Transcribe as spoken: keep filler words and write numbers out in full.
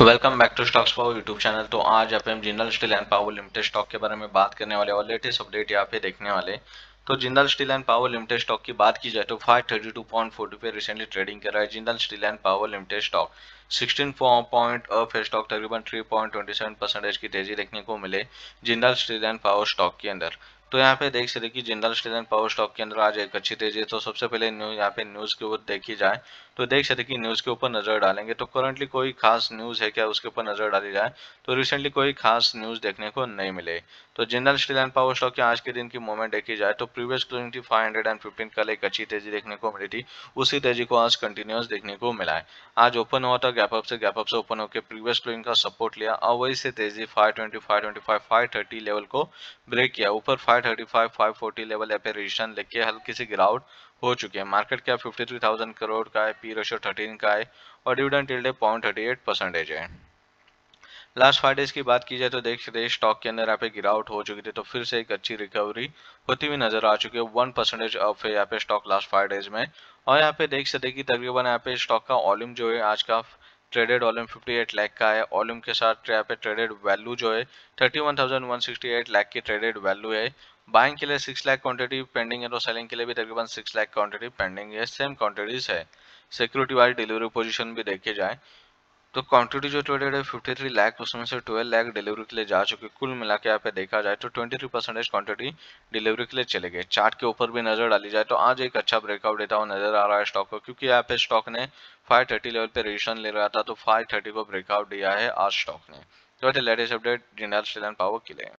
Welcome back to stocks power YouTube channel. तो आज यहाँ पे हम Jindal steel and power limited stock के बारे में बात करने वाले और लेटेस्ट अपडेट यहाँ पे देखने वाले। तो Jindal steel and power limited stock की बात की जाए तो five thirty two point forty पे रिसेंटली ट्रेडिंग कर रहा है Jindal steel and power limited stock. Sixteen point up है स्टॉक, तकरीबन three point twenty seven percentage की तेजी देखने को मिले Jindal steel and power stock के अंदर। तो यहाँ पे देख सकते कि Jindal steel and power stock के अंदर आज एक अच्छी तेजी है। तो सबसे पहले न्यूज यहाँ पे न्यूज के ऊपर देखी जाए तो देख सकते कि न्यूज के ऊपर नजर डालेंगे तो करंटली कोई खास न्यूज है क्या उसके ऊपर नजर डाली जाए तो रिसेंटली कोई खास न्यूज देखने को नहीं मिले। तो Jindal steel and power stock के आज के दिन की मूवमेंट देखी जाए तो प्रीवियस क्लोजिंग थी फाइव हंड्रेड फिफ्टीन, कल एक अच्छी तेजी देखने को मिली थी, उसी तेजी को आज कंटिन्यूस देखने को मिला है। आज ओपन हुआ था गैप अप से, गैप अप से ओपन होकर प्रीवियस क्लोजिंग का सपोर्ट लिया और वही से तेजी five twenty, five twenty five, five thirty level को ब्रेक किया। ऊपर five thirty five, five forty level यहाँ पे रेजिस्टेंस लेके हल्की सी गिरावट हो चुकी है। Market cap fifty three thousand crore का है, पी रेशियो थर्टीन का है और dividend yield point thirty eight percentage है। लास्ट फाइव डेज की बात की जाए तो देख सकते हैं स्टॉक के अंदर यहाँ पे गिरावट हो चुकी थी, तो फिर से एक अच्छी रिकवरी होती हुई नजर आ चुकी है। वन परसेंटेज अप है यहाँ पे स्टॉक लास्ट फाइव डेज में। और यहाँ पे देख सकते हैं कि तकरीबन यहाँ पे स्टॉक का वॉल्यूम जो है आज का traded volume fifty eight lakh का है। वॉल्यूम के साथ यहाँ पे ट्रेडेड वैल्यू जो है thirty one thousand one sixty eight lakh की ट्रेडेड वैल्यू है। बाइंग के लिए सिक्स लाख क्वांटिटी पेंडिंग है, तो सेलिंग के लिए भी तकरीबन सिक्स लाख क्वांटिटी पेंडिंग है, सेम क्वांटिटीज है। सिक्योरिटी वाली डिलीवरी पोजीशन भी देखे जाए तो क्वांटिटी जो ट्रेडेड है फिफ्टी थ्री लाख, उसमें से ट्वेल्व लाख डिलीवरी के लिए जा चुकी। कुल मिला के यहाँ पे देखा जाए तो twenty three percentage quantity delivery के लिए चले गए। चार्ट के ऊपर भी नजर डाली जाए तो आज एक अच्छा ब्रेकआउट देता हुआ नजर आ रहा है स्टॉक को, क्योंकि यहाँ पे स्टॉक ने फाइव थर्टी लेवल पे रेजिस्टेंस ले रहा था, तो फाइव थर्टी को ब्रेकआउट दिया है आज स्टॉक ने। तो latest update Jindal steel and power के लिए।